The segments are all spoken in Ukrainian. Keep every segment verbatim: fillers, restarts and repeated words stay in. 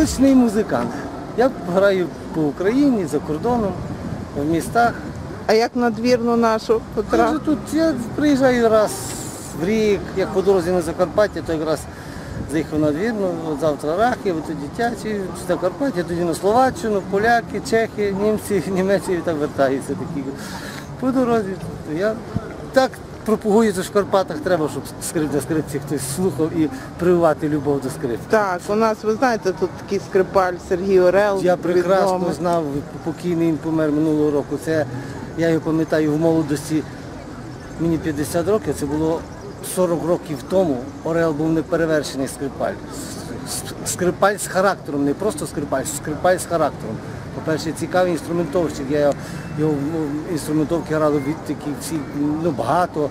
вуличний музикант. Я граю по Україні, за кордоном, в містах. А як надвірну нашу Петра? Кажу, тут я приїжджаю раз в рік, як по дорозі на Закарпаття, то якраз заїхав на Двірну, от завтра Рахів, от дитячі, Закарпаття, тоді на Словаччину, поляки, чехи, німці, німеці і так вертаються такі. По дорозі. Я так пропагую, що в Карпатах треба, щоб скрип на скрипці хтось слухав і прививати любов до скрипки. Так, у нас, ви знаєте, тут такий скрипаль Сергій Орел. Я прекрасно відомий. знав, покійний він помер минулого року. Це, я його пам'ятаю в молодості, мені п'ятдесят років, це було сорок років тому. Орел був неперевершений скрипаль. Скрипаль з характером, не просто скрипаль, скрипаль з характером. По-перше, цікавий інструментовщик, я його в інструментовки грали від таких всіх, ну, багато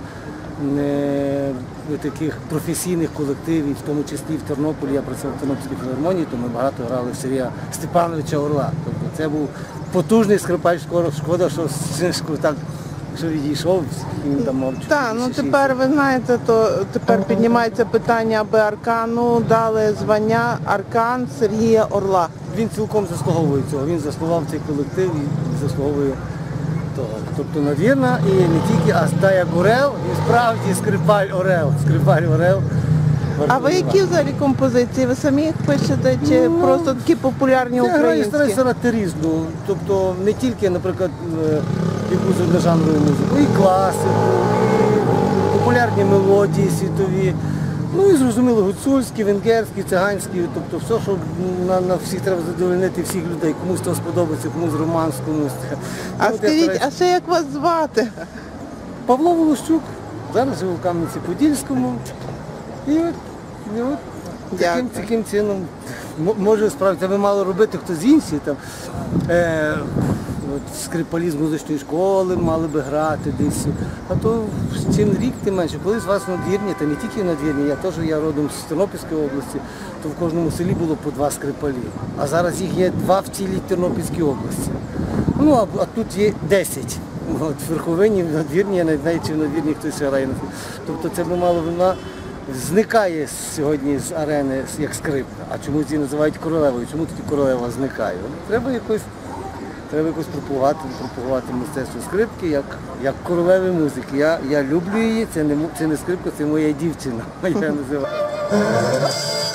е, таких професійних колективів, в тому числі в Тернополі, я працював в Тернопільській філармонії, то ми багато грали в Сергія Степановича Орла. Тобто це був потужний скрипаль, шкода, що так, що відійшов, він там мав. Так, ну тепер, ви знаєте, то тепер піднімається питання, аби Аркану дали звання Аркан Сергія Орла. Він цілком заслуговує цього, він заслугував цей колектив і заслуговує того. Тобто надвірна і не тільки, а та як Орел, і справді скрипаль Орел, скрипаль Орел. А ви які взагалі композиції? Ви самі їх пишете чи Ну, просто такі популярні Я граю, українські? стараюся грати різну, тобто не тільки, наприклад, е, якусь одножанрову музику, і класику, і популярні мелодії світові. Ну і зрозуміло, гуцульські, венгерські, циганські, тобто все, що на, на всіх треба задовольнити всіх людей, комусь то сподобається, комусь романс, комусь. А Ну, от я скажіть, стараюсь- а ще як вас звати? Павло Волощук, зараз живу в Кам'янці-Подільському. І от, і от таким, Дякую. таким чином м- може справді, це би мало робити хтось інший. Там, е, от, скрипалі з музичної школи мали би грати десь. А то чим рік, тим менше. Колись у вас надвірні, та не тільки надвірні, я теж я родом з Тернопільської області, то в кожному селі було по два скрипалі. А зараз їх є два в цілій Тернопільській області. Ну, а, а тут є десять. От, в Верховині, в надвірні, я не знаю, чи в надвірні хтось грає. Тобто це би мало вона зникає сьогодні з арени як скрипка. А чому її називають королевою? Чому тоді королева зникає? Треба якось, треба якось пропагувати, пропагувати мистецтво скрипки як, як королеви музики. Я, я люблю її, це не, м- це не скрипка, це моя дівчина. Я називаю.